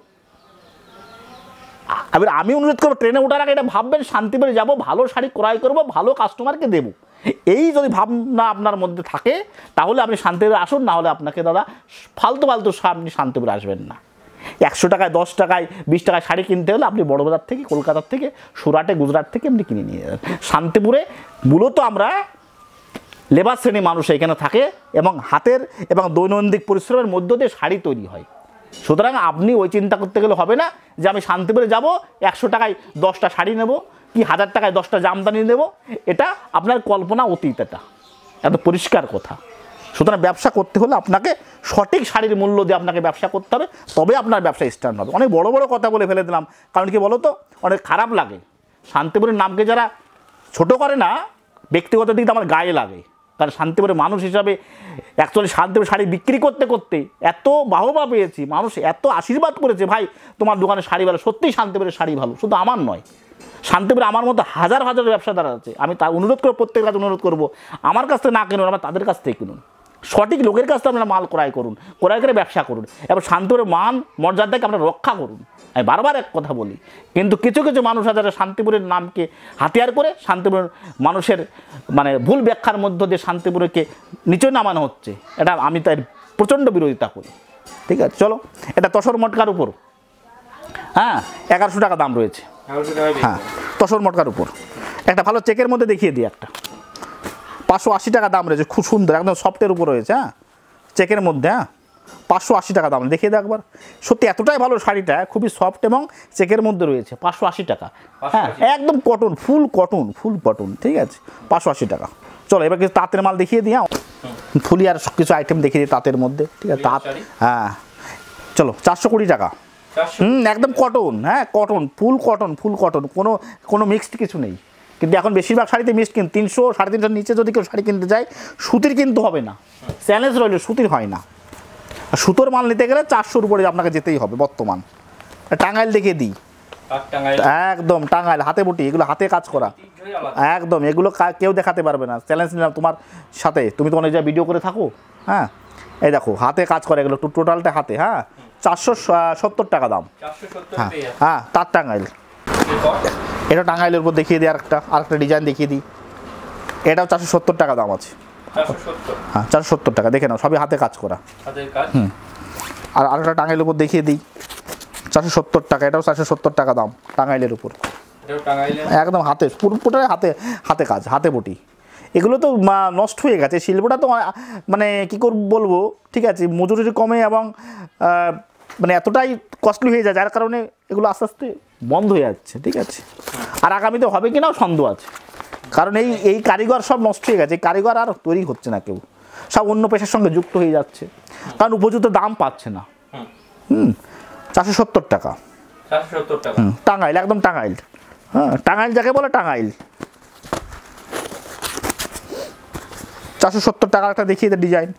Speaker 1: এবার আমি অনুরোধ করবো, ট্রেনে ওঠার আগে এটা ভাববেন, শান্তিপুরে যাবো, ভালো শাড়ি ক্রয় করবো, ভালো কাস্টমারকে দেবো, এই যদি ভাবনা আপনার মধ্যে থাকে, তাহলে আপনি শান্তিপুরে আসুন, না হলে আপনাকে দাদা ফালতু ফালতু আপনি শান্তিপুরে আসবেন না। একশো টাকায় দশ টাকায় বিশ টাকায় শাড়ি কিনতে হলে আপনি বড়বাজার থেকে, কলকাতার থেকে, সুরাটে, গুজরাট থেকে আপনি কিনে নিয়ে যাবেন। শান্তিপুরে মূলত আমরা লেবার শ্রেণীর মানুষ এখানে থাকে, এবং হাতের এবং দৈনন্দিন পরিশ্রমের মধ্য দিয়ে শাড়ি তৈরি হয়। সুতরাং আপনি ওই চিন্তা করতে গেলে হবে না যে আমি শান্তিপুরে যাব, একশো টাকায় দশটা শাড়ি নেব, কি হাজার টাকায় দশটা জামদানি নেব, এটা আপনার কল্পনা অতীত, এটা এত পরিষ্কার কথা, সুতরাং ব্যবসা করতে হলে আপনাকে সঠিক শাড়ির মূল্য দিয়ে আপনাকে ব্যবসা করতে হবে, তবে আপনার ব্যবসা স্টার্ট হবে। অনেক বড় বড় কথা বলে ফেলে দিলাম, কারণ কি বলো তো, অনেক খারাপ লাগে। শান্তিপুরের নামকে যারা ছোট করে না, ব্যক্তিগত দিক দিয়ে আমার গায়ে লাগে। কারণ শান্তিপুরের মানুষ হিসাবে অ্যাকচুয়ালি শান্তিপুর শাড়ি বিক্রি করতে করতে এত বাহবা পেয়েছি, মানুষ এত আশীর্বাদ করেছে, ভাই তোমার দোকানে শাড়ি ভালো, সত্যিই শান্তিপুরের শাড়ি ভালো। শুধু আমার নয়, শান্তিপুরে আমার মতো হাজার হাজার ব্যবসাদার আছে। আমি তার অনুরোধ করবো, প্রত্যেকের কাছে অনুরোধ করবো, আমার কাছ থেকে না কিনুন, আমার তাদের কাছ থেকে কিনুন। সঠিক লোকের কাছ থেকে আপনারা মাল ক্রয় করুন, ক্রয় করে ব্যবসা করুন, এবং শান্তিপুরের মান মর্যাদাকে আপনারা রক্ষা করুন। আমি বারবার এক কথা বলি, কিন্তু কিছু কিছু মানুষ আছে যারা শান্তিপুরের নামকে হাতিয়ার করে শান্তিপুরের মানুষের মানে ভুল ব্যাখ্যার মধ্য দিয়ে শান্তিপুরকে নিচে নামানো হচ্ছে। এটা আমি তার প্রচণ্ড বিরোধিতা করি। ঠিক আছে, চলো, এটা তসর মটকার উপর, হ্যাঁ, এগারোশো টাকা দাম রয়েছে। হ্যাঁ, তসর মটকার উপর একটা ভালো চেকের মধ্যে দেখিয়ে দিই, একটা পাঁচশো আশি টাকা দাম রয়েছে, খুব সুন্দর, একদম সফটের উপর রয়েছে। হ্যাঁ, চেকের মধ্যে, হ্যাঁ, পাঁচশো আশি টাকা দাম দেখিয়ে দেয় একবার। সত্যি এতটাই ভালো শাড়িটা, খুবই সফট এবং চেকের মধ্যে রয়েছে, পাঁচশো আশি টাকা। হ্যাঁ, একদম cotton, full cotton, full cotton. ঠিক আছে, পাঁচশো আশি টাকা। চলো এবার কিছু তাঁতের মাল দেখিয়ে দিই, ফুলি আর কিছু আইটেম দেখিয়ে দিই তাঁতের মধ্যে। ঠিক আছে, তাঁত, হ্যাঁ, চলো চারশো কুড়ি টাকা। হুম, একদম কটন, হ্যাঁ, cotton, full cotton, full cotton, কোনো কোনো মিক্সড কিছু নেই। কিন্তু এখন বেশিরভাগ শাড়িতে মিক্সড কিন, তিনশো সাড়ে তিনশোর নিচে যদি কেউ শাড়ি কিনতে যায়, সুতির কিন্তু হবে না, চ্যালেঞ্জ রইল, সুতির হয় না। আর সুতোর মাল নিতে গেলে চারশোর উপরে আপনাকে যেতেই হবে বর্তমান। টাঙ্গাইল দেখিয়ে দিই, একদম টাঙ্গাইল, হাতে বুটি, এগুলো হাতে কাজ করা, একদম এগুলো কেউ দেখাতে পারবে না। চ্যালেঞ্জ নিলাম তোমার সাথে, তুমি তো অনেক জায়গায় ভিডিও করে থাকো। হ্যাঁ, এই দেখো হাতে কাজ করে এগুলো, টোটালটা হাতে। হ্যাঁ, চারশো সত্তর টাকা দাম। হ্যাঁ হ্যাঁ, তার টাঙ্গাইল, এটা টাঙ্গাইলের উপর দেখিয়ে দিই। আরেকটা আরেকটা ডিজাইন দেখিয়ে দিই, এটাও চারশো সত্তর টাকা দাম আছে। হ্যাঁ, চারশো সত্তর টাকা, দেখে নাও, সবই হাতে কাজ করা। হুম, আর আরেকটা টাঙ্গাইলের উপর দেখিয়ে দিই, চারশো সত্তর টাকা, এটাও চারশো সত্তর টাকা দাম টাঙ্গাইলের উপর, একদম হাতে, পুরোটাই হাতে হাতে কাজ, হাতে বটি। এগুলো তো নষ্ট হয়ে গেছে, শিল্পটা তো মানে কী করে বলবো। ঠিক আছে, মজুরি কমে এবং মানে এতটাই কস্টলি হয়ে যায়, যার কারণে এগুলো আস্তে আস্তে বন্ধ হয়ে যাচ্ছে। ঠিক আছে, আর আগামীতে হবে কি নাও সন্দেহ আছে, কারণ এই এই কারিগর সব নষ্ট হয়ে গেছে, কারিগর আর তৈরি হচ্ছে না, কেউ সব অন্য পেশার সঙ্গে যুক্ত হয়ে যাচ্ছে, কারণ উপযুক্ত দাম পাচ্ছে না। হুম, চারশো সত্তর টাকা। হুম, টাঙ্গাইল, একদম টাঙ্গাইল। হ্যাঁ, টাঙ্গাইল যাকে বলে টাঙ্গাইল। চারশো সত্তর টাকা একটা দেখিয়ে দেয় ডিজাইন,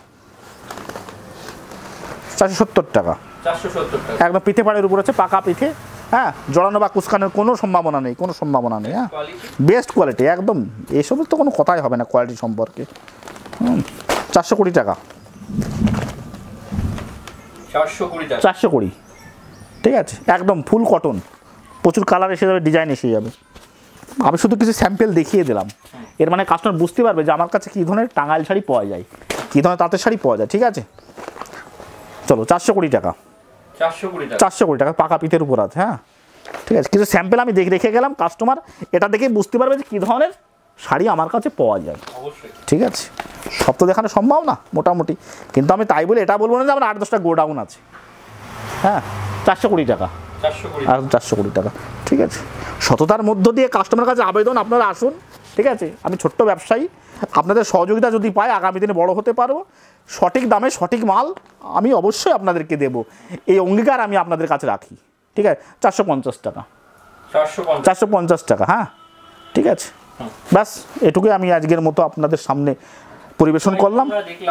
Speaker 1: চারশো সত্তর টাকা, একদম পিঠে পাড়ের উপর আছে, পাকা পিঠে। হ্যাঁ, জড়ানো বা কুচকানোর কোনো সম্ভাবনা নেই, কোনো সম্ভাবনা নেই। হ্যাঁ, বেস্ট কোয়ালিটি একদম, এসব তো কোনো কথাই হবে না কোয়ালিটি সম্পর্কে। হুম, চারশো কুড়ি টাকা, চারশো কুড়ি। ঠিক আছে, একদম ফুল কটন, প্রচুর কালার এসে যাবে, ডিজাইন এসে যাবে। আমি শুধু কিছু স্যাম্পেল দেখিয়ে দিলাম, এর মানে কাস্টমার বুঝতে পারবে যে আমার কাছে কী ধরনের টাঙ্গাইল শাড়ি পাওয়া যায়, কী ধরনের তাঁতের শাড়ি পাওয়া যায়। ঠিক আছে, চলো চারশো কুড়ি টাকা, চারশো কুড়ি টাকা, পাকা পিঠের উপর আছে। হ্যাঁ, ঠিক আছে, কিছু স্যাম্পেল আমি দেখে রেখে গেলাম, কাস্টমার এটা দেখে বুঝতে পারবে যে কী ধরনের শাড়ি আমার কাছে পাওয়া যায়। ঠিক আছে, সব তো দেখানো সম্ভব না মোটামুটি, কিন্তু আমি তাই বলে এটা বলবো না যে আমার আট দশটা গোডাউন আছে। হ্যাঁ, চারশো কুড়ি টাকা, চারশো কুড়ি টাকা। ঠিক আছে, সততার মধ্য দিয়ে কাস্টমারের কাছে আবেদন, আপনারা আসুন। ঠিক আছে, আমি ছোট্ট ব্যবসায়ী, আপনাদের সহযোগিতা যদি পাই আগামী দিনে বড় হতে পারবো। সঠিক দামে সঠিক মাল আমি অবশ্যই আপনাদেরকে দেব, এই অঙ্গীকার আমি আপনাদের কাছে রাখি। ঠিক আছে, চারশো পঞ্চাশ টাকা, চারশো পঞ্চাশ টাকা। হ্যাঁ, ঠিক আছে, ব্যাস এটুকুই আমি আজকের মতো আপনাদের সামনে পরিবেশন করলাম।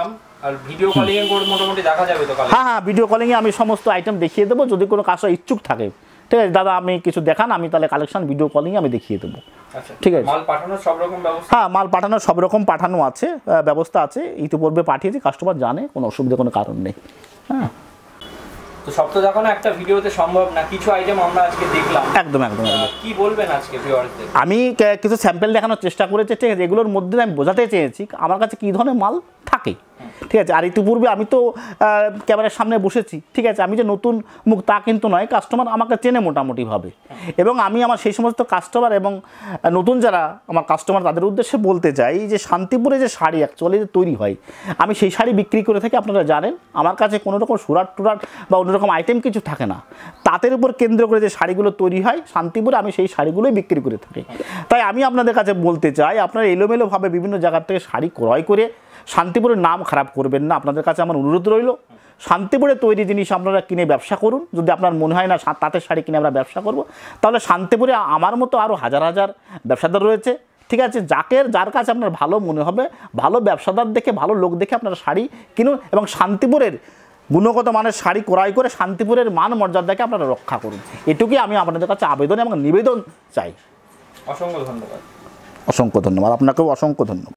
Speaker 1: হ্যাঁ হ্যাঁ, ভিডিও কলিংয়ে আমি সমস্ত আইটেম দেখিয়ে দেবো, যদি কোনো কাস্টমার ইচ্ছুক থাকে। ঠিক আছে দাদা, আমি কিছু দেখান, আমি তাহলে কালেকশন ভিডিও কলিংয়ে আমি দেখিয়ে দেবো। ঠিক আছে,
Speaker 2: মাল পাঠানোর সব রকম ব্যবস্থা?
Speaker 1: হ্যাঁ, মাল পাঠানোর সব রকম পাঠানো আছে, ব্যবস্থা আছে, ইতিপূর্বে পাঠিয়েছি, কাস্টমার জানে, কোনো অসুবিধা কোনো কারণ নেই। হ্যাঁ,
Speaker 2: তো সব তো দেখানো একটা ভিডিওতে সম্ভব না, কিছু আইটেম আমরা আজকে দেখলাম।
Speaker 1: একদম একদম একদম।
Speaker 2: কি বলবেন আজকে ভিউয়ারদের?
Speaker 1: আমি কিছু স্যাম্পল দেখানোর চেষ্টা করেছি। ঠিক আছে, এগুলোর মধ্যে আমি বোঝাতে চেয়েছি আমার কাছে কী ধরনের মাল থাকে। ঠিক আছে, আর ইতিপূর্বে আমি তো ক্যামেরার সামনে বসেছি। ঠিক আছে, আমি যে নতুন মুখ তা কিন্তু নয়, কাস্টমার আমাকে চেনে মোটামুটিভাবে, এবং আমি আমার সেই সমস্ত কাস্টমার এবং নতুন যারা আমার কাস্টমার তাদের উদ্দেশ্যে বলতে চাই যে শান্তিপুরে যে শাড়ি অ্যাকচুয়ালি যে তৈরি হয়, আমি সেই শাড়ি বিক্রি করে থাকি। আপনারা জানেন আমার কাছে কোনো রকম সুরাট টুরাট বা অন্যরকম আইটেম কিছু থাকে না, তাঁতের উপর কেন্দ্র করে যে শাড়িগুলো তৈরি হয় শান্তিপুরে, আমি সেই শাড়িগুলোই বিক্রি করে থাকি। তাই আমি আপনাদের কাছে বলতে চাই, আপনারা এলোমেলোভাবে বিভিন্ন জায়গার থেকে শাড়ি ক্রয় করে শান্তিপুরের নাম খারাপ করবেন না, আপনাদের কাছে আমার অনুরোধ রইল। শান্তিপুরে তৈরি জিনিস আপনারা কিনে ব্যবসা করুন। যদি আপনার মনে হয় না তাঁতের শাড়ি কিনে আমরা ব্যবসা করব, তাহলে শান্তিপুরে আমার মতো আরও হাজার হাজার ব্যবসাদার রয়েছে, ঠিক আছে? যাকে যার কাছে আপনার ভালো মনে হবে, ভালো ব্যবসাদার দেখে, ভালো লোক দেখে আপনারা শাড়ি কিনুন এবং শান্তিপুরের গুণগত মানের শাড়ি ক্রয় করে শান্তিপুরের মান মর্যাদাকে আপনারা রক্ষা করুন। এটুকুই আমি আপনাদের কাছে আবেদন এবং নিবেদন চাই।
Speaker 2: অসংখ্য ধন্যবাদ।
Speaker 1: অসংখ্য ধন্যবাদ, আপনাকেও অসংখ্য ধন্যবাদ।